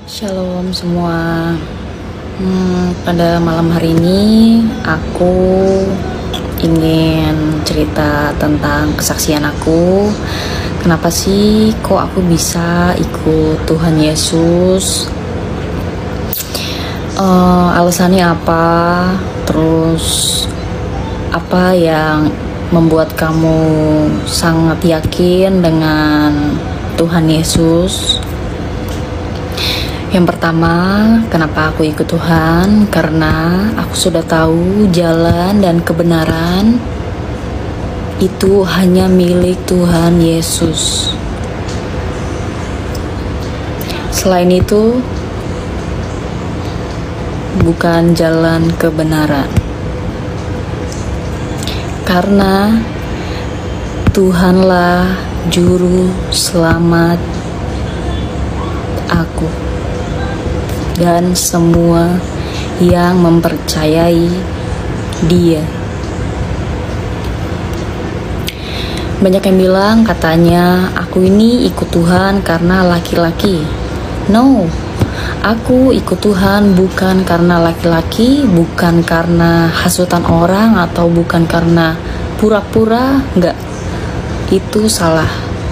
Shalom semua. Pada malam hari ini aku ingin cerita tentang kesaksian aku. Kenapa sih kok aku bisa ikut Tuhan Yesus? Alasannya apa? Terus apa yang membuat kamu sangat yakin dengan Tuhan Yesus? Yang pertama, kenapa aku ikut Tuhan? Karena aku sudah tahu jalan dan kebenaran itu hanya milik Tuhan Yesus. Selain itu, bukan jalan kebenaran. Karena Tuhanlah juru selamat aku dan semua yang mempercayai Dia. Banyak yang bilang katanya aku ini ikut Tuhan karena laki-laki. No, aku ikut Tuhan bukan karena laki-laki, bukan karena hasutan orang, atau bukan karena pura-pura. Enggak, itu salah.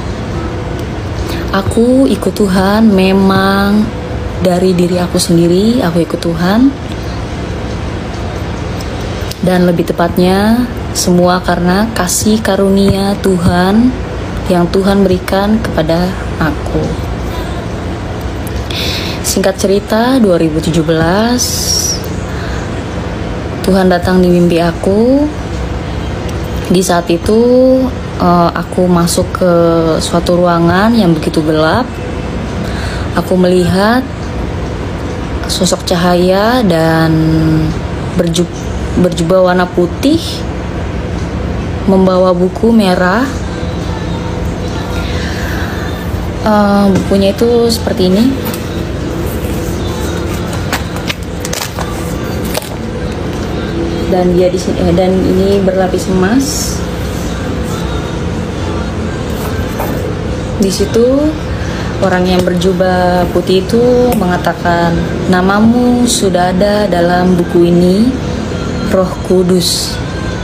Aku ikut Tuhan memang dari diri aku sendiri. Aku ikut Tuhan, dan lebih tepatnya semua karena kasih karunia Tuhan yang Tuhan berikan kepada aku. Singkat cerita, 2017 Tuhan datang di mimpi aku. Di saat itu aku masuk ke suatu ruangan yang begitu gelap. Aku melihat sosok cahaya dan berjubah warna putih, membawa buku merah. Bukunya itu seperti ini. Dan dia di sini, dan ini berlapis emas. Di situ orang yang berjubah putih itu mengatakan, namamu sudah ada dalam buku ini, Roh Kudus.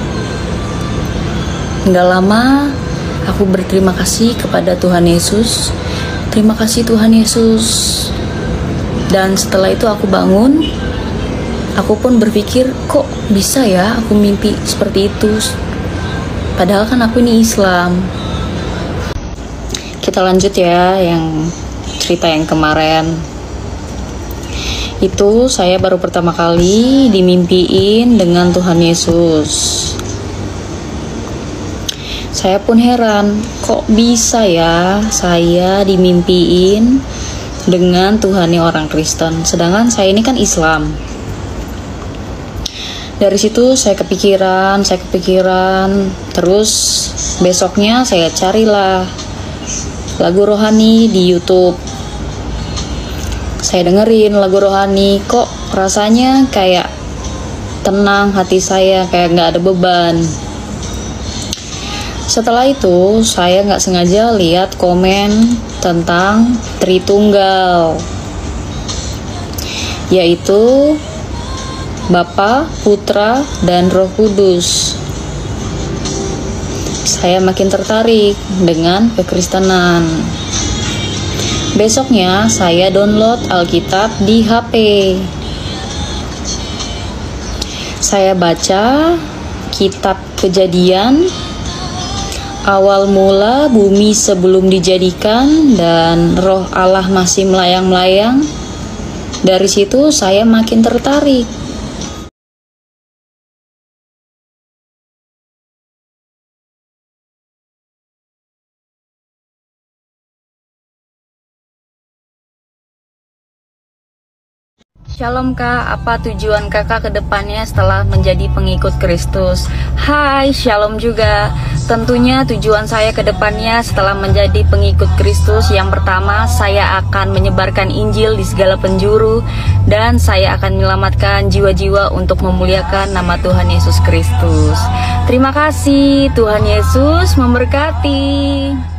Nggak lama aku berterima kasih kepada Tuhan Yesus. Terima kasih Tuhan Yesus. Dan setelah itu aku bangun. Aku pun berpikir, kok bisa ya aku mimpi seperti itu? Padahal kan aku ini Islam. Kita lanjut ya, yang cerita yang kemarin. Itu saya baru pertama kali dimimpiin dengan Tuhan Yesus. Saya pun heran, kok bisa ya saya dimimpiin dengan Tuhannya orang Kristen, sedangkan saya ini kan Islam. Dari situ saya kepikiran, terus besoknya saya carilah lagu rohani di YouTube. Saya dengerin lagu rohani, kok rasanya kayak tenang hati saya, kayak nggak ada beban. Setelah itu saya nggak sengaja lihat komen tentang Tritunggal, yaitu Bapa, Putra, dan Roh Kudus. Saya makin tertarik dengan kekristenan. Besoknya saya download Alkitab di HP. Saya baca kitab Kejadian, awal mula bumi sebelum dijadikan, dan Roh Allah masih melayang-layang. Dari situ saya makin tertarik. Shalom Kak, apa tujuan kakak ke depannya setelah menjadi pengikut Kristus? Hai, shalom juga. Tentunya tujuan saya ke depannya setelah menjadi pengikut Kristus, yang pertama, saya akan menyebarkan Injil di segala penjuru, dan saya akan menyelamatkan jiwa-jiwa untuk memuliakan nama Tuhan Yesus Kristus. Terima kasih, Tuhan Yesus memberkati.